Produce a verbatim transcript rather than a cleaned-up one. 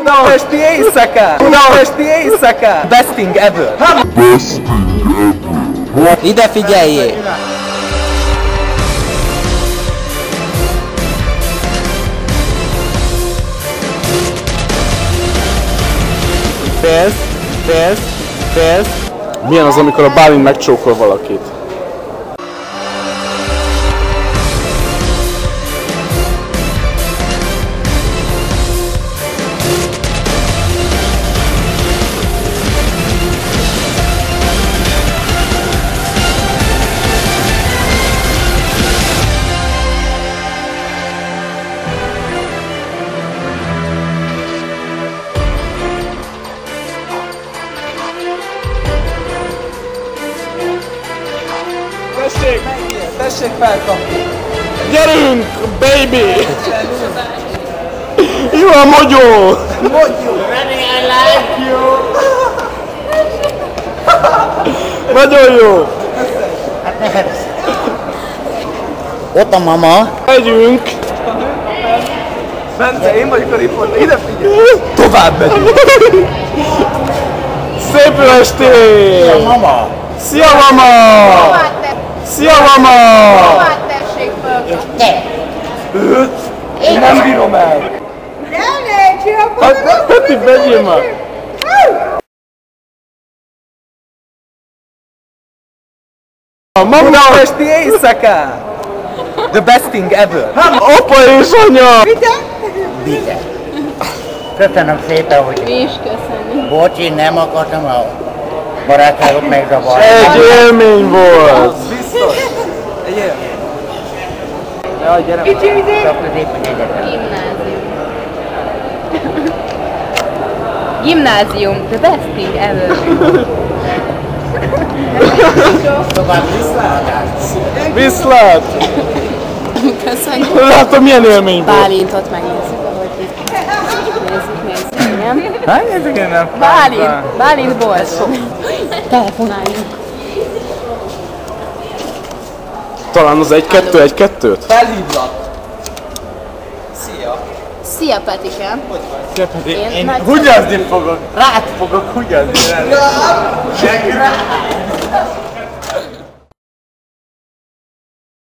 Budapesti éjszáká! Budapesti éjszáká! Best thing ever! Ide figyeljél! Félsz, félsz, félsz. Milyen az, amikor a Bálint megcsókol valakit? Tessék! Tessék felkapni! Gyerünk, baby! Jó a mogyó! Mogyó! I like you! Nagyon jó! Hát nem. Ott a mama. Megyünk! Bence, én vagyok a riporter, ide figyelj! Tovább megyünk! Szép jó estét! A mama. Szia, mama! Szia, mama! Hová tessék föl? És te. Őt? Én nem bírom el! Hát, Peti, vegyél már! Mama! Budapesti éjszáká! The best thing ever! Apa és anya! Vite. Köszönöm szépen, hogy... Mi is köszönjük. Bocs, én nem akartam a barátságot megzavarni. Egy élmény volt! Biztos! Egy élmény. Jaj, gyere már! Csak középen egyetem. Gimnázium. Gimnázium. The best thing ever. Tovább visszaadás. Viszlát! Köszönjük. Látom, milyen élmény volt! Bálintot megnézzük, ahogy itt. Nézzük, nézzük, igen. Hány ezek én nem? Bálint, Bálint boldog. Telefonáljunk. Talán az egy kettő egy kettőt? Felhívlak! Szia! Szia, Petike. Én, Én nagy hugyazni fogok, rád fogok hugyazni.